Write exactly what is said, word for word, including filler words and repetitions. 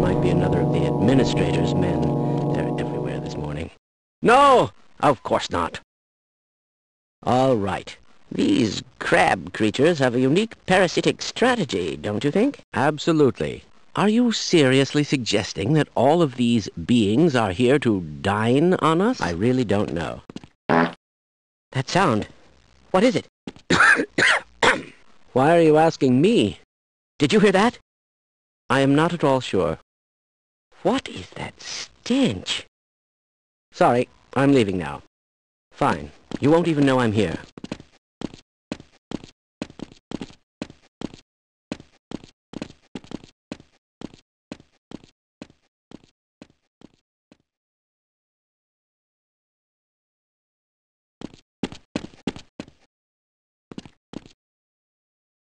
might be another of the administrator's men. They're everywhere this morning. No! Of course not. All right. These crab creatures have a unique parasitic strategy, don't you think? Absolutely. Are you seriously suggesting that all of these beings are here to dine on us? I really don't know. That sound. What is it? Why are you asking me? Did you hear that? I am not at all sure. What is that stench? Sorry, I'm leaving now. Fine. You won't even know I'm here.